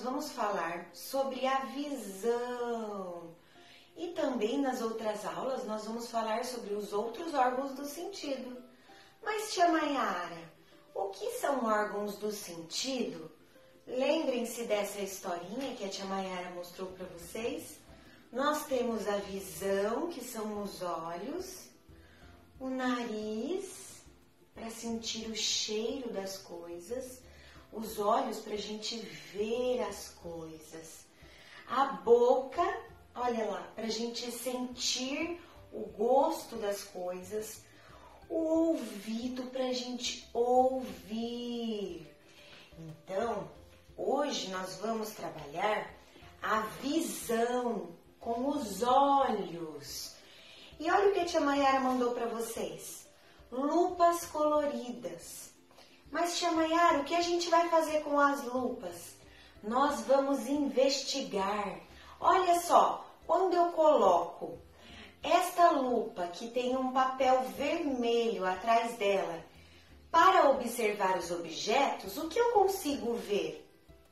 vamos falar sobre a visão. E também nas outras aulas nós vamos falar sobre os outros órgãos do sentido. Mas, tia Maiara, o que são órgãos do sentido? Lembrem-se dessa historinha que a tia Maiara mostrou para vocês. Nós temos a visão, que são os olhos, o nariz, para sentir o cheiro das coisas, os olhos para a gente ver as coisas, a boca, olha lá, para a gente sentir o gosto das coisas, o ouvido para a gente ouvir. Então, hoje nós vamos trabalhar a visão com os olhos. E olha o que a tia Maiara mandou para vocês. Lupas coloridas. Mas, tia Maiara, o que a gente vai fazer com as lupas? Nós vamos investigar. Olha só, quando eu coloco esta lupa que tem um papel vermelho atrás dela para observar os objetos, o que eu consigo ver?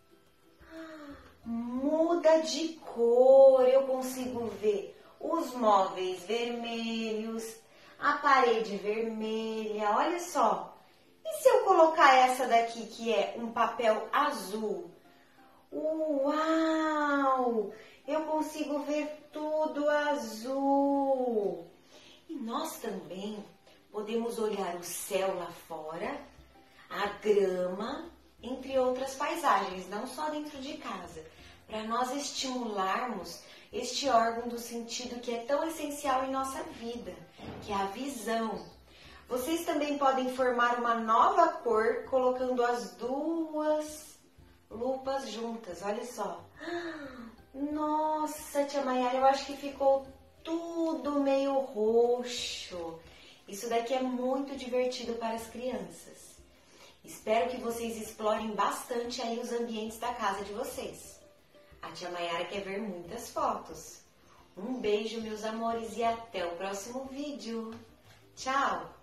Muda de cor, eu consigo ver os móveis vermelhos, a parede vermelha, olha só. E se eu colocar essa daqui que é um papel azul? Uau! Eu consigo ver tudo azul. E nós também podemos olhar o céu lá fora, a grama, entre outras paisagens, não só dentro de casa, para nós estimularmos este órgão do sentido que é tão essencial em nossa vida, que é a visão. Vocês também podem formar uma nova cor colocando as duas lupas juntas, olha só. Nossa, tia Maiara, eu acho que ficou tudo meio roxo. Isso daqui é muito divertido para as crianças. Espero que vocês explorem bastante aí os ambientes da casa de vocês. A tia Maiara quer ver muitas fotos. Um beijo, meus amores, e até o próximo vídeo. Tchau!